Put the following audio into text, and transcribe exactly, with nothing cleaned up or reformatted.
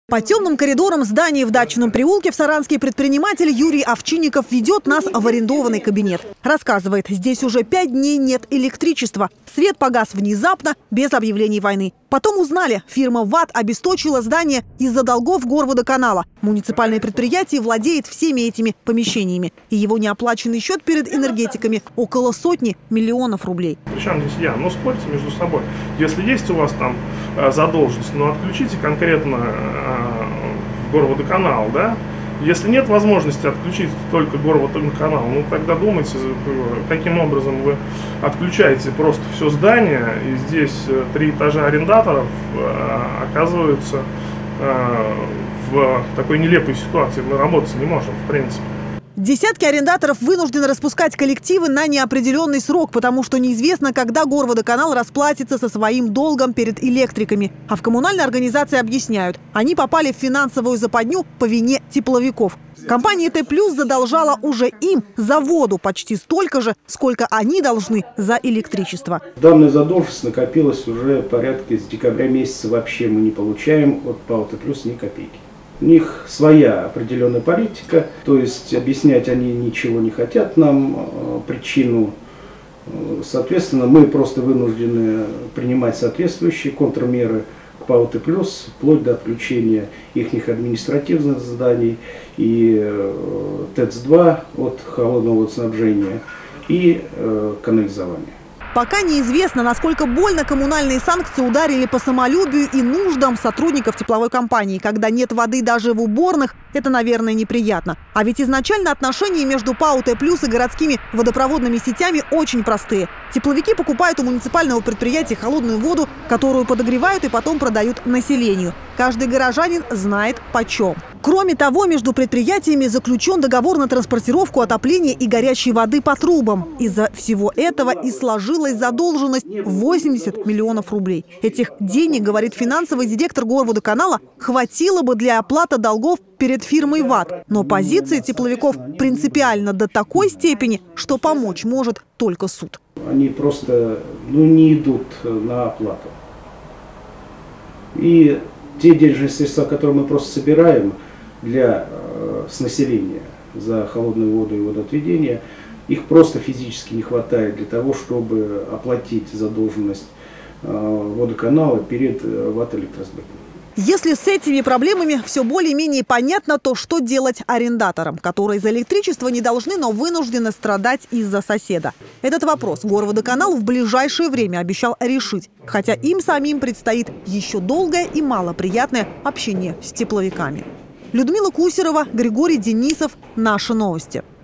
По темным коридорам здания в дачном переулке в Саранске предприниматель Юрий Овчинников ведет нас в арендованный кабинет. Рассказывает, здесь уже пять дней нет электричества. Свет погас внезапно, без объявлений войны. Потом узнали, фирма ВАТ обесточила здание из-за долгов Горводоканала. Муниципальное предприятие владеет всеми этими помещениями. И его неоплаченный счет перед энергетиками – около сотни миллионов рублей. Причем здесь я? Ну, спорьте между собой. Если есть у вас там э, задолженность, ну, отключите конкретно э, Горводоканал, да? Если нет возможности отключить только Горводоканал, ну тогда думайте, каким образом вы отключаете просто все здание, и здесь три этажа арендаторов э, оказываются э, в такой нелепой ситуации. Мы работать не можем, в принципе. Десятки арендаторов вынуждены распускать коллективы на неопределенный срок, потому что неизвестно, когда Горводоканал расплатится со своим долгом перед электриками. А в коммунальной организации объясняют, они попали в финансовую западню по вине тепловиков. Компания Т плюс задолжала уже им за воду почти столько же, сколько они должны за электричество. Данная задолженность накопилась уже порядка с декабря месяца. Вообще мы не получаем от ПАО Т плюс ни копейки. У них своя определенная политика, то есть объяснять они ничего не хотят нам, причину. Соответственно, мы просто вынуждены принимать соответствующие контрмеры к ПАО Т плюс, вплоть до отключения их административных зданий и Т Э Ц два от холодного снабжения и канализования. Пока неизвестно, насколько больно коммунальные санкции ударили по самолюбию и нуждам сотрудников тепловой компании. Когда нет воды даже в уборных, это, наверное, неприятно. А ведь изначально отношения между ПАО Т плюс и городскими водопроводными сетями очень простые. Тепловики покупают у муниципального предприятия холодную воду, которую подогревают и потом продают населению. Каждый горожанин знает почем. Кроме того, между предприятиями заключен договор на транспортировку отопления и горячей воды по трубам. Из-за всего этого и сложилась задолженность восемьдесят миллионов рублей. Этих денег, говорит финансовый директор Горводоканала, хватило бы для оплаты долгов перед фирмой ВАТ. Но позиции тепловиков принципиально до такой степени, что помочь может только суд. Они просто ну, не идут на оплату. И те денежные средства, которые мы просто собираем для, э, с населения за холодную воду и водоотведение, их просто физически не хватает для того, чтобы оплатить задолженность э, водоканала перед э, ВАТ Электросбытом. Если с этими проблемами все более-менее понятно, то что делать арендаторам, которые за электричество не должны, но вынуждены страдать из-за соседа? Этот вопрос Горводоканал в ближайшее время обещал решить, хотя им самим предстоит еще долгое и малоприятное общение с тепловиками. Людмила Кусерова, Григорий Денисов. Наши новости.